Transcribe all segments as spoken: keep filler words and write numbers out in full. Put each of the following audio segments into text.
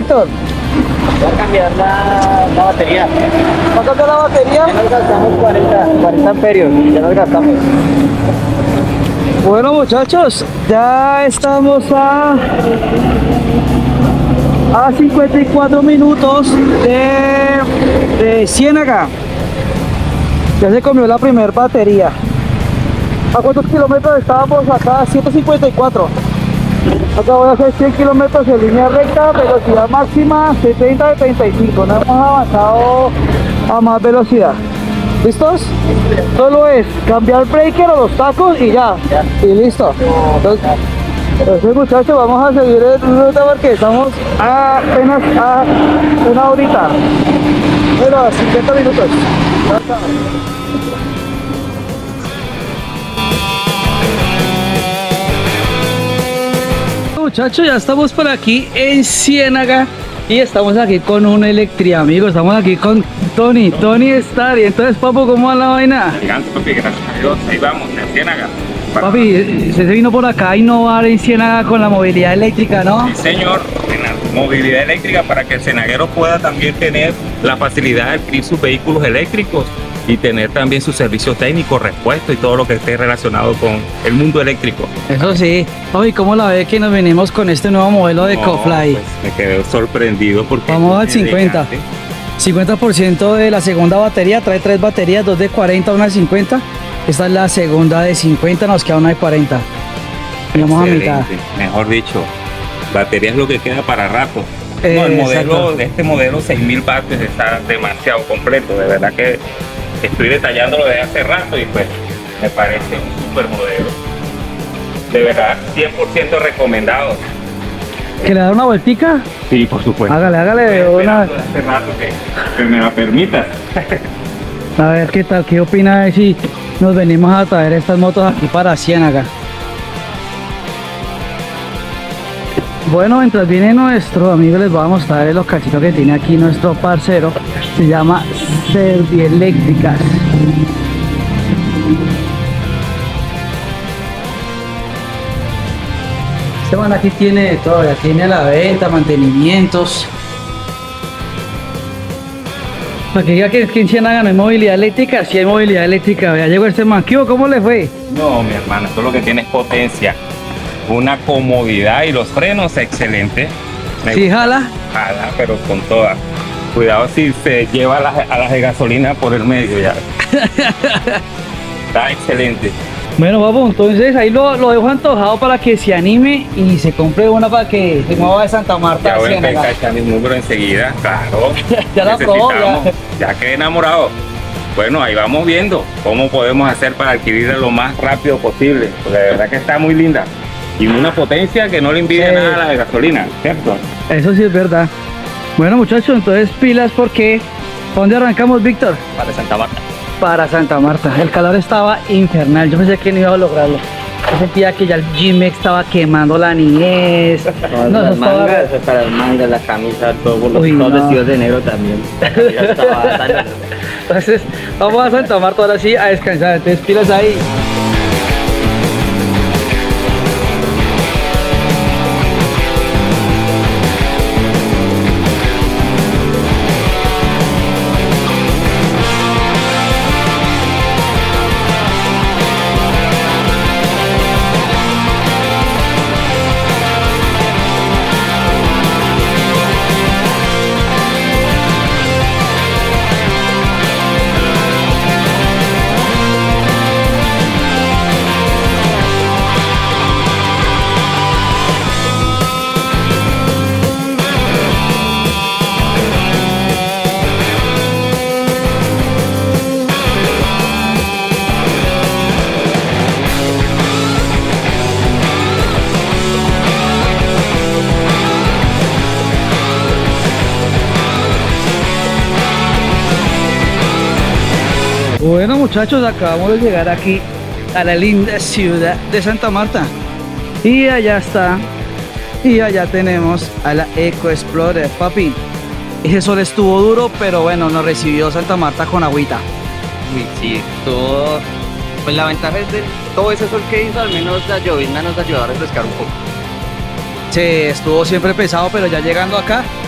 Víctor? Voy a cambiar la, la batería. ¿Va a cambiar la batería? Ya nos gastamos cuarenta, cuarenta amperios, ya nos gastamos. Bueno muchachos, ya estamos a, a cincuenta y cuatro minutos de, de Ciénaga. Ya se comió la primera batería. ¿A cuántos kilómetros estábamos acá? ciento cincuenta y cuatro. Acá voy a hacer cien kilómetros en línea recta, velocidad máxima setenta de treinta y cinco. No hemos avanzado a más velocidad. ¿Listos? Solo es cambiar el breaker o los tacos y ya. Y listo. Entonces, entonces muchachos, vamos a seguir el ruta porque estamos a apenas a una horita. Bueno, a cincuenta minutos. Muchachos, ya estamos por aquí en Ciénaga y estamos aquí con un Electri, amigo. Estamos aquí con Tony, Tony Star. Y entonces, papu, ¿cómo va la vaina? Gigante, papi, gracias a Dios, ahí vamos, en Ciénaga. Papi, se vino por acá a innovar en Ciénaga con la movilidad eléctrica, ¿no? Sí, señor, en la movilidad eléctrica para que el cienaguero pueda también tener la facilidad de adquirir sus vehículos eléctricos y tener también sus servicios técnicos, repuestos y todo lo que esté relacionado con el mundo eléctrico. Eso sí. Oye, ¿cómo la ve que nos venimos con este nuevo modelo de No, Ecofly? Pues me quedé sorprendido porque... Vamos al es cincuenta. elegante. cincuenta por ciento de la segunda batería, trae tres baterías, dos de cuarenta, una de cincuenta. Esta es la segunda de cincuenta, nos queda una de cuarenta. Y vamos a mitad. Excelente. Mejor dicho, batería es lo que queda para rato. Eh, No, el modelo exacto. de este modelo seis mil vatios está demasiado completo, de verdad que estoy detallándolo desde hace rato y pues me parece un super modelo. De verdad, cien por ciento recomendado. ¿Que le da una vueltica? Sí, por supuesto. Hágale, hágale Estoy una... esperando desde hace rato que, que me la permitas. A ver qué tal, qué opina de si nos venimos a traer estas motos aquí para Ciénaga. Bueno, mientras viene nuestro amigo, les voy a mostrar el localcito que tiene aquí nuestro parcero. Se llama Servieléctricas. Este man aquí tiene de todo, ya tiene a la venta, mantenimientos. Para que diga que, que en Ciénaga no hay movilidad eléctrica, sí hay movilidad eléctrica. Ya llegó este man. ¿Qué hubo? ¿Cómo le fue? No, mi hermano, esto lo que tiene es potencia, una comodidad y los frenos excelentes. Me ¿Sí gusta. jala? Jala, pero con toda. Cuidado si se lleva a las, a las de gasolina por el medio ya. Está excelente. Bueno, papu, entonces ahí lo, lo dejo antojado para que se anime y se compre una para que se mueva de Santa Marta Ya a voy a Ciénaga. empezar a echar mis números enseguida, claro. Ya la probó, ya. Necesitamos, ya quedé enamorado. Bueno, ahí vamos viendo cómo podemos hacer para adquirirla lo más rápido posible, porque de verdad que está muy linda. Y una potencia que no le envidia Sí. nada a la de gasolina, ¿cierto? Eso sí es verdad. Bueno, muchachos, entonces pilas porque... ¿Para dónde arrancamos, Víctor? Para Santa Marta. Para Santa Marta. El calor estaba infernal. Yo pensé que no iba a lograrlo. Yo sentía que ya el G-Mex estaba quemando la niñez. Para No, eso las estaba- mangas, para las mangas, la camisa, todos los Uy, todos no. vestidos de negro también. La camisa estaba tan- Entonces, vamos a Santa Marta ahora sí a descansar. Entonces, pilas ahí. Bueno, muchachos, acabamos de llegar aquí a la linda ciudad de Santa Marta. Y allá está. Y allá tenemos a la Eco Explorer, papi. Ese sol estuvo duro, pero bueno, nos recibió Santa Marta con agüita. Uy, sí, todo. Pues la ventaja es de todo ese sol que hizo, al menos la llovizna nos ayudó a refrescar un poco. Sí, estuvo siempre pesado, pero ya llegando acá,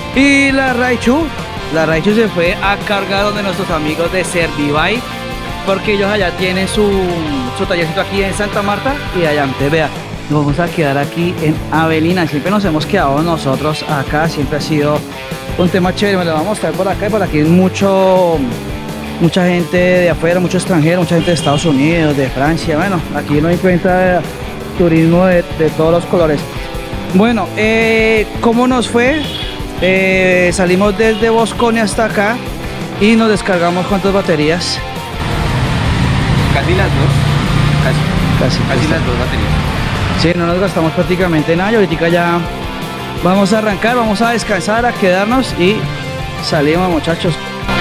Y la Raichu, la Raichu se fue a cargar donde nuestros amigos de Servibike, porque ellos allá tienen su, su tallercito aquí en Santa Marta y allá, entonces vea, nos vamos a quedar aquí en Avelina. Siempre nos hemos quedado nosotros acá, siempre ha sido un tema chévere. Me lo voy a mostrar por acá y por aquí hay mucho, mucha gente de afuera, mucho extranjero, mucha gente de Estados Unidos, de Francia. Bueno, aquí no encuentra turismo de, de todos los colores. Bueno, eh, ¿cómo nos fue? Eh, salimos desde Bosconia hasta acá y nos descargamos ¿cuántas baterías? Casi las dos. Casi, Casi, casi las dos baterías. Sí, no nos gastamos prácticamente nada y ahorita ya vamos a arrancar, vamos a descansar, a quedarnos y salimos, muchachos.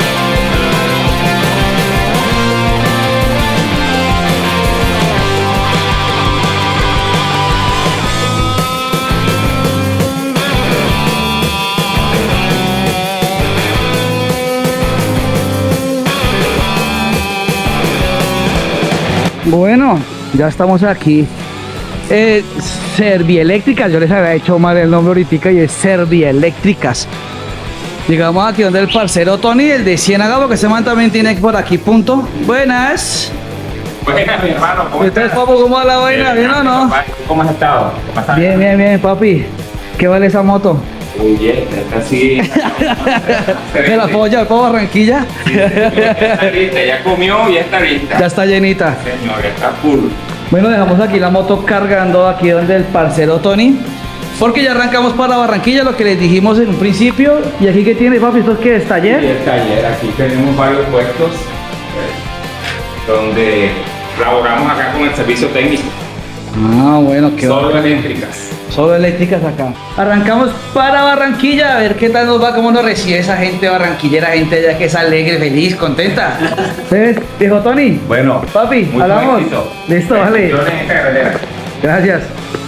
Bueno, ya estamos aquí. Eh, Servieléctricas, yo les había hecho mal el nombre ahorita y es Servieléctricas. Llegamos aquí donde el parcero Tony, el de Ciénaga, porque ese man también tiene por aquí punto. Buenas. Buenas, mi hermano. ¿Cómo ¿Usted, estás? papu, cómo va la vaina? ¿Bien o no? ¿Cómo has estado? ¿Cómo estás? Bien, bien, bien, papi. ¿Qué vale esa moto? Muy bien, está así. ¿Me la puedo llevar para Barranquilla? Sí, sí, ya está lista, ya comió y ya está lista. Ya está llenita. Señor, está full. Bueno, dejamos aquí la moto cargando aquí donde el parcero Tony, porque ya arrancamos para Barranquilla, lo que les dijimos en un principio. ¿Y aquí qué tiene, papi? ¿Esto qué es? Y ¿Taller? el taller, aquí tenemos varios puestos eh, donde laboramos acá con el servicio técnico. Ah, bueno, qué Solo bacano. eléctricas. Solo eléctricas acá. Arrancamos para Barranquilla, a ver qué tal nos va, cómo nos recibe esa gente barranquillera, gente allá que es alegre, feliz, contenta. ¿Ves, viejo Tony? Bueno, Papi, mucho hablamos. éxito. Listo, vale. Bendiciones en esta carretera. Gracias.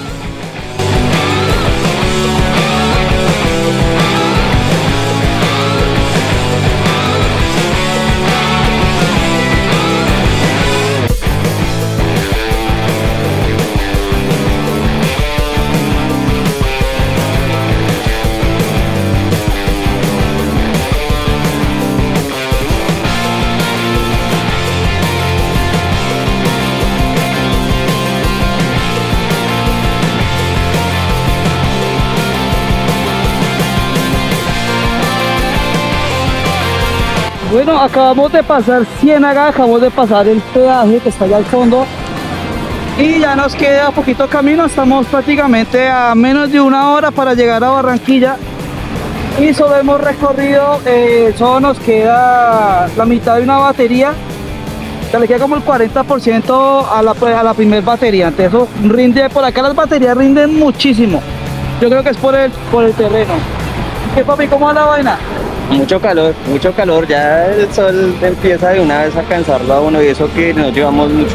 Bueno, acabamos de pasar Ciénaga, acabamos de pasar el peaje que está allá al fondo y ya nos queda poquito camino. Estamos prácticamente a menos de una hora para llegar a Barranquilla y solo hemos recorrido, eh, solo nos queda la mitad de una batería. Ya le queda como el cuarenta por ciento a la, a la primer batería. Entonces eso rinde, por acá las baterías rinden muchísimo. Yo creo que es por el, por el terreno. ¿Qué, papi, cómo va la vaina? Mucho calor, mucho calor, ya el sol empieza de una vez a cansarlo a uno y eso que nos llevamos mucho.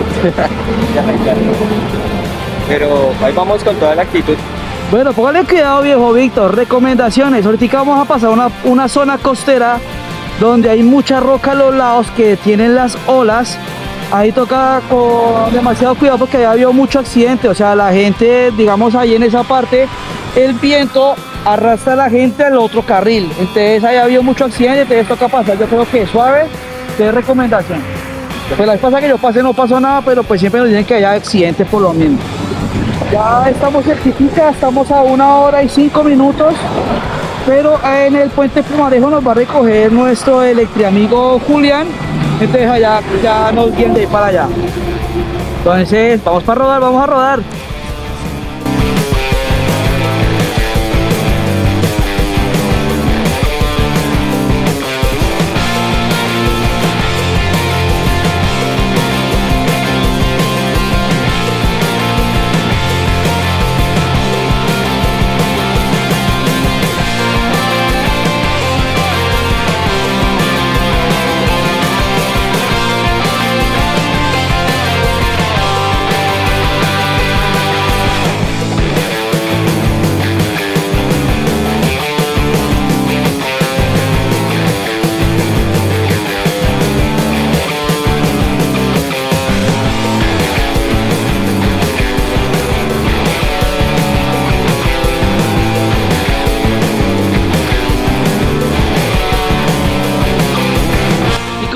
Pero ahí vamos con toda la actitud. Bueno, póngale cuidado, viejo Víctor. Recomendaciones. Ahorita vamos a pasar una, una zona costera donde hay mucha roca a los lados que tienen las olas. Ahí toca con demasiado cuidado porque ya había mucho accidente. O sea, la gente, digamos, ahí en esa parte, el viento arrastra a la gente al otro carril. Entonces ahí había mucho accidente, entonces toca pasar, yo creo que suave, de recomendación. Pues la vez pasada que yo pasé no pasó nada, pero pues siempre nos dicen que haya accidentes por lo mismo. Ya estamos cerquita, estamos a una hora y cinco minutos, pero en el puente Pumarejo nos va a recoger nuestro electriamigo Julián, entonces allá ya nos viene de ir para allá. Entonces vamos para rodar, vamos a rodar.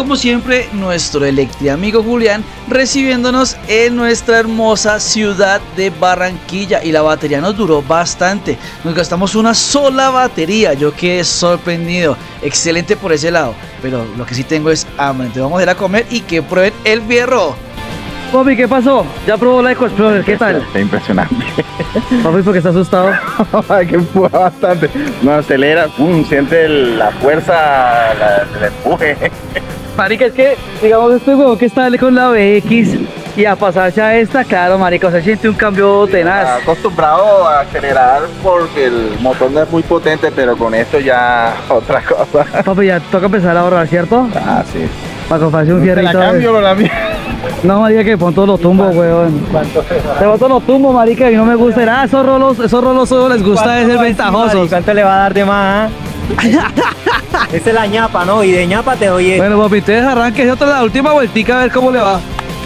como siempre, nuestro electri amigo Julián recibiéndonos en nuestra hermosa ciudad de Barranquilla. Y la batería nos duró bastante. Nos gastamos una sola batería. Yo quedé sorprendido. Excelente por ese lado. Pero lo que sí tengo es hambre. Entonces vamos a ir a comer y que prueben el fierro. Papi, ¿qué pasó? ¿Ya probó la EcoExplorer? ¿Qué tal? Está impresionante. Papi, ¿por qué está asustado? Que empuja bastante. No acelera, pum, siente el- la fuerza, la, el empuje. Marica, es que, digamos, este huevo que está con la B X y a pasarse a esta, claro, marica, o sea, siente un cambio Está tenaz. acostumbrado a acelerar porque el motor no es muy potente, pero con esto ya otra cosa. Papi, ya toca empezar a ahorrar, ¿cierto? Ah, sí. Para comprarse un ¿Te la fierrito. cambio con la mía? No, marica, que pon todos los tumbos, weón. Te boto los tumbos, marica, y no me gusta. Ah, esos rolos, esos rolos solo les gusta de ser ventajosos. ¿Cuánto le va a dar de más? ¿Ah? Esa es la ñapa, ¿no? Y de ñapa te doy esto. Bueno, papi, ustedes arranquen otra la última vueltica a ver cómo le va.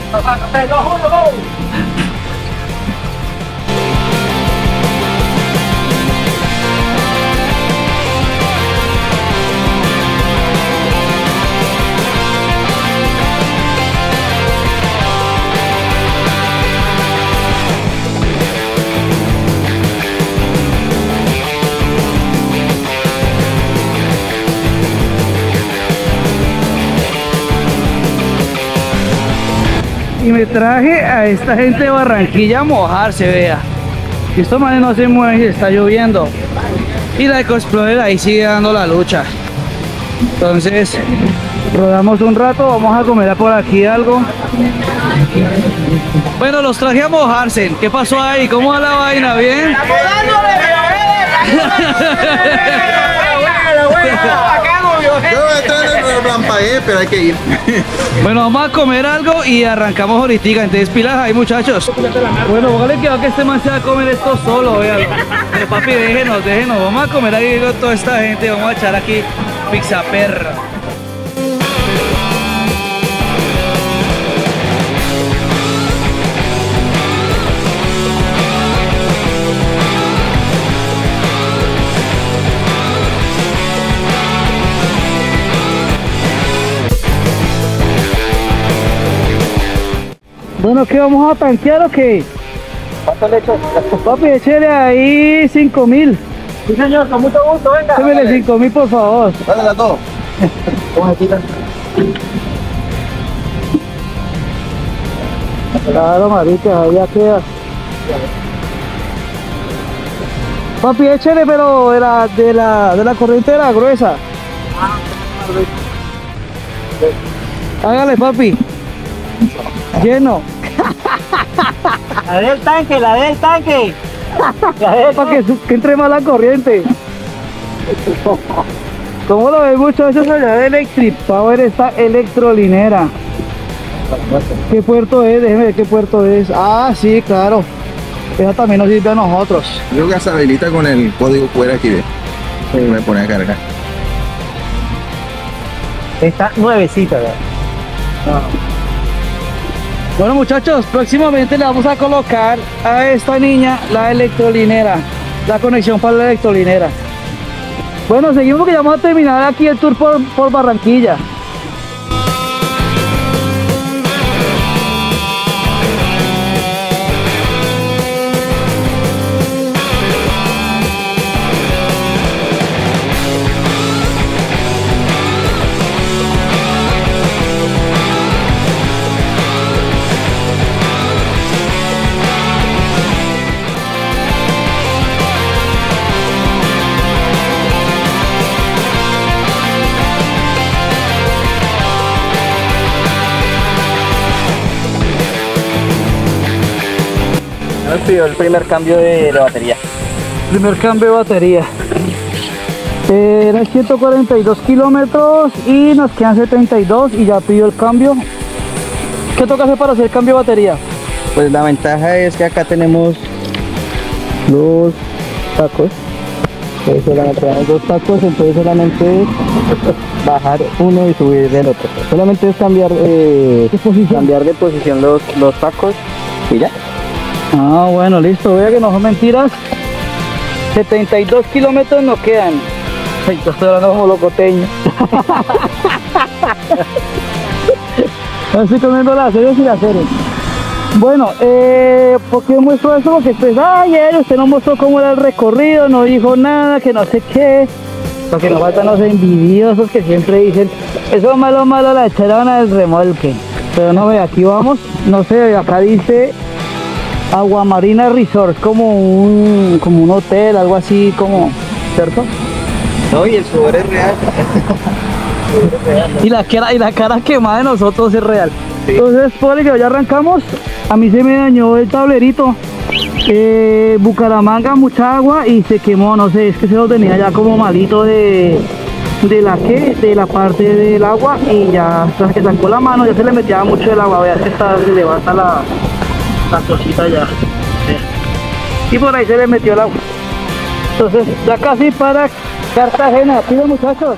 Y me traje a esta gente de Barranquilla a mojarse, vea. Y estos manes no se mueven y está lloviendo. Y la EcoExplorer ahí sigue dando la lucha. Entonces, rodamos un rato, vamos a comer por aquí algo. Bueno, los traje a mojarse. ¿Qué pasó ahí? ¿Cómo va la vaina? ¿Bien? Yo voy a estar en el plan pagué, pero hay que ir. Bueno, vamos a comer algo y arrancamos ahorita. Entonces, pilas ahí, muchachos. Bueno, póngale cuidado que este man se va a comer esto solo, vean. Pero papi, déjenos, déjenos. Vamos a comer ahí con toda esta gente. Vamos a echar aquí pizza perra. Bueno, ¿qué vamos a tanquear o qué? ¿Cuánto le echo? Papi, échele ahí cinco mil. Sí, señor, con mucho gusto, venga. Échele cinco mil, por favor. Dale las dos. Claro, marica, ahí ya queda. Papi, échele, pero de la, de la, de la corriente de la gruesa. Hágale, papi. Lleno. La del tanque, la del tanque. La del Para que, su- que entre más la corriente. ¿Cómo lo ven, muchachos, allá de Electric Power, esta electrolinera? ¿Qué puerto es? Déjeme ver qué puerto es. Ah, sí, claro. Esa también nos sirve a nosotros. Creo que se habilita con el código fuera aquí, ve. Me pone a cargar. Está nuevecita, ¿verdad? Bueno, muchachos, próximamente le vamos a colocar a esta niña la electrolinera, la conexión para la electrolinera. Bueno, seguimos porque ya vamos a terminar aquí el tour por, por Barranquilla. Ha sido el primer cambio de, de batería. Primer cambio de batería. Eh, eran ciento cuarenta y dos kilómetros y nos quedan setenta y dos y ya pidió el cambio. ¿Qué toca hacer para hacer el cambio de batería? Pues la ventaja es que acá tenemos los tacos. Entonces solamente tenemos dos tacos, entonces solamente es bajar uno y subir el otro. Solamente es cambiar, eh, cambiar de posición los, los tacos y ya. Ah, bueno, listo. Vea que no son mentiras. setenta y dos kilómetros nos quedan. Ay, yo estoy hablando como locoteño. Estoy comiendo las series y las series. Bueno, eh, ¿por qué muestro eso? Porque después, ayer usted no mostró cómo era el recorrido, no dijo nada, que no sé qué. Porque nos faltan los envidiosos que siempre dicen, eso es malo, malo, la echaron al remolque. Pero no ve, aquí vamos, no sé, acá dice Aguamarina Resort, como un, como un hotel, algo así, como, ¿cierto? No, y el sudor es real. Y la cara, y la cara quemada de nosotros es real. Sí. Entonces, por que ya arrancamos. A mí se me dañó el tablerito. Eh, Bucaramanga, mucha agua y se quemó, no sé, es que se lo tenía ya como malito de, de la que, de la parte del agua, y ya tras que sacó la mano ya se le metía mucho el agua. Veas que está, se levanta la, la cosita ya. Y por ahí se le metió el agua. Entonces, ya casi para Cartagena. ¿Sí, muchachos?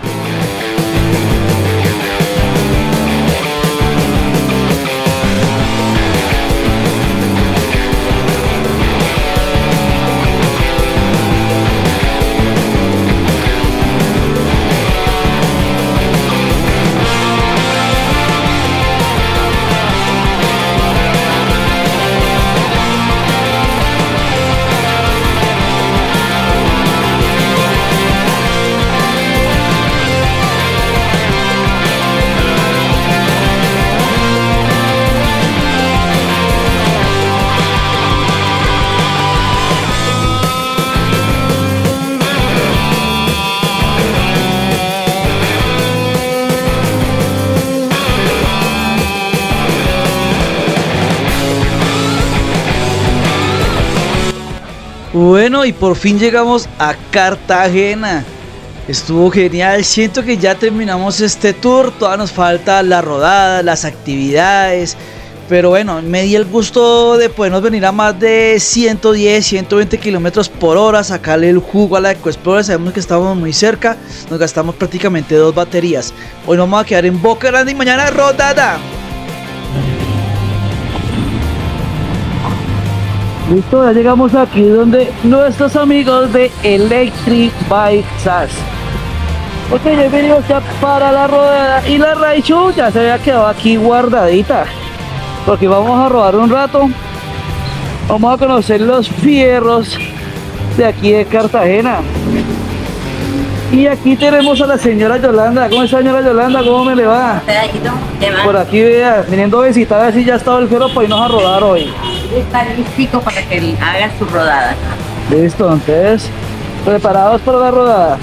Bueno, y por fin llegamos a Cartagena. Estuvo genial, siento que ya terminamos este tour, todavía nos falta la rodada, las actividades, pero bueno, me di el gusto de podernos venir a más de ciento diez, ciento veinte kilómetros por hora, sacarle el jugo a la EcoExplorer. Sabemos que estamos muy cerca, nos gastamos prácticamente dos baterías. Hoy nos vamos a quedar en Boca Grande y mañana rodada. Listo, ya llegamos aquí donde nuestros amigos de Electric Bike S A S. Ok, ya he venido ya para la rodada y la Raichu ya se había quedado aquí guardadita, porque vamos a rodar un rato, vamos a conocer los fierros de aquí de Cartagena. Y aquí tenemos a la señora Yolanda. ¿Cómo está, señora Yolanda? ¿Cómo me le va? Por aquí, vea, viniendo a visitar a ver si ya estaba el fierro para irnos a rodar hoy. Está listo para que haga su rodada. Listo, entonces, preparados para la rodada.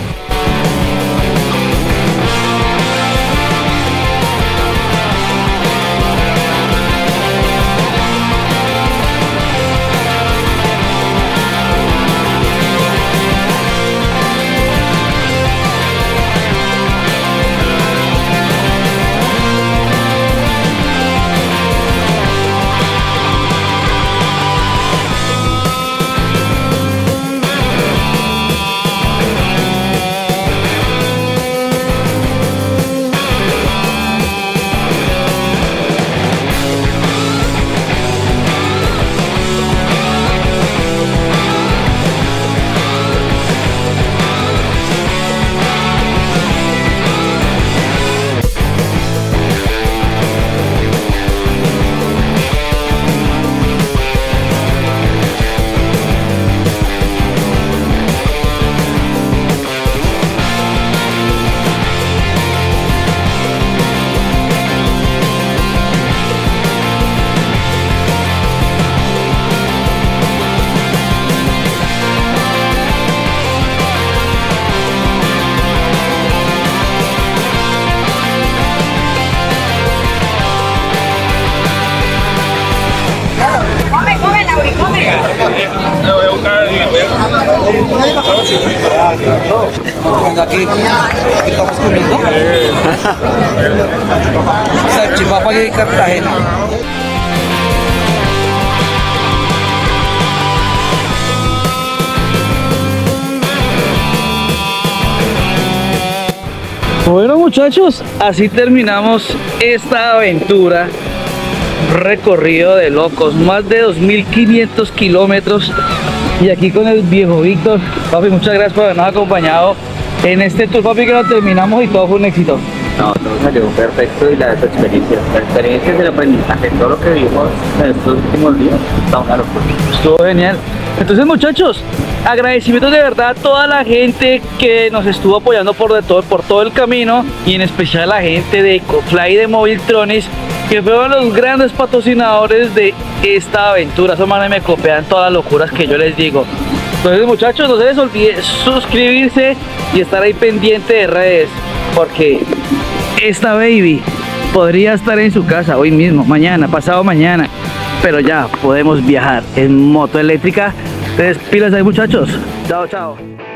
Aquí, aquí estamos comiendo. Salchipapa de Cartagena. Bueno, muchachos, así terminamos esta aventura. Recorrido de locos, más de dos mil quinientos kilómetros. Y aquí con el viejo Víctor. Papi, muchas gracias por habernos acompañado en este tour, papi, que lo terminamos y todo fue un éxito. No, todo salió perfecto y las experiencias, las experiencias del aprendizaje, todo lo que vimos en estos últimos días, está una locura. Estuvo genial. Entonces, muchachos, agradecimientos de verdad a toda la gente que nos estuvo apoyando por, de todo, por todo el camino, y en especial a la gente de Ecofly y de Moviltronics, que fueron los grandes patrocinadores de esta aventura. Esos manes me copian todas las locuras que yo les digo. Entonces, muchachos, no se les olvide suscribirse y estar ahí pendiente de redes, porque esta baby podría estar en su casa hoy mismo, mañana, pasado mañana, pero ya podemos viajar en moto eléctrica. Entonces, pilas ahí, muchachos. Chao, chao.